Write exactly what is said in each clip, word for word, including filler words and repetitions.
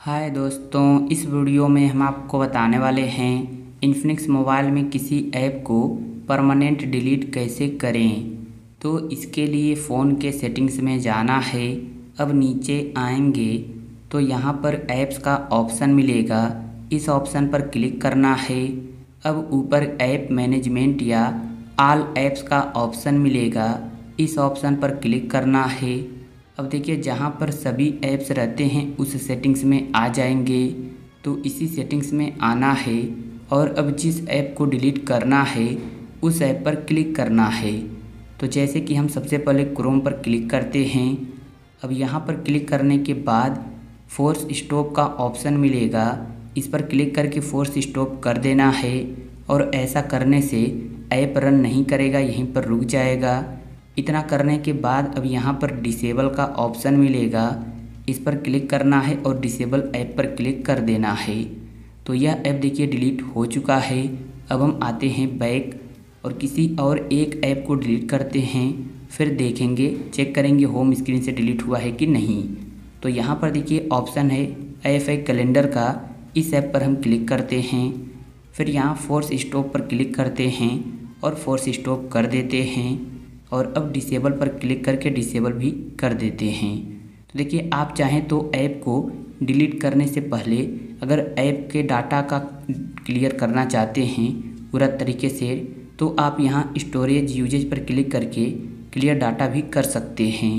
हाय दोस्तों, इस वीडियो में हम आपको बताने वाले हैं इन्फिनिक्स मोबाइल में किसी ऐप को परमानेंट डिलीट कैसे करें। तो इसके लिए फ़ोन के सेटिंग्स में जाना है। अब नीचे आएंगे तो यहाँ पर ऐप्स का ऑप्शन मिलेगा, इस ऑप्शन पर क्लिक करना है। अब ऊपर ऐप मैनेजमेंट या ऑल ऐप्स का ऑप्शन मिलेगा, इस ऑप्शन पर क्लिक करना है। अब देखिए जहाँ पर सभी ऐप्स रहते हैं उस सेटिंग्स में आ जाएंगे, तो इसी सेटिंग्स में आना है और अब जिस ऐप को डिलीट करना है उस ऐप पर क्लिक करना है। तो जैसे कि हम सबसे पहले क्रोम पर क्लिक करते हैं। अब यहाँ पर क्लिक करने के बाद फोर्स स्टॉप का ऑप्शन मिलेगा, इस पर क्लिक करके फोर्स स्टॉप कर देना है और ऐसा करने से ऐप रन नहीं करेगा, यहीं पर रुक जाएगा। इतना करने के बाद अब यहाँ पर डिसेबल का ऑप्शन मिलेगा, इस पर क्लिक करना है और डिसेबल ऐप पर क्लिक कर देना है। तो यह ऐप देखिए डिलीट हो चुका है। अब हम आते हैं बैक और किसी और एक ऐप को डिलीट करते हैं, फिर देखेंगे चेक करेंगे होम स्क्रीन से डिलीट हुआ है कि नहीं। तो यहाँ पर देखिए ऑप्शन है एफ आई कैलेंडर का, इस ऐप पर हम क्लिक करते हैं। फिर यहाँ फोर्स स्टॉप पर क्लिक करते हैं और फोर्स स्टॉप कर देते हैं और अब डिसेबल पर क्लिक करके डिसेबल भी कर देते हैं। तो देखिए आप चाहें तो ऐप को डिलीट करने से पहले अगर ऐप के डाटा का क्लियर करना चाहते हैं पूरा तरीके से, तो आप यहाँ स्टोरेज यूजेज पर क्लिक करके क्लियर डाटा भी कर सकते हैं।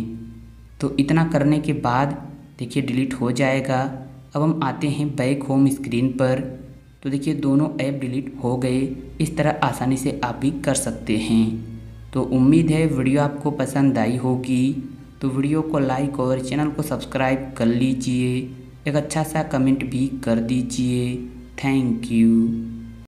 तो इतना करने के बाद देखिए डिलीट हो जाएगा। अब हम आते हैं बैक होम स्क्रीन पर, तो देखिए दोनों ऐप डिलीट हो गए। इस तरह आसानी से आप भी कर सकते हैं। तो उम्मीद है वीडियो आपको पसंद आई होगी, तो वीडियो को लाइक और चैनल को सब्सक्राइब कर लीजिए। एक अच्छा सा कमेंट भी कर दीजिए। Thank you.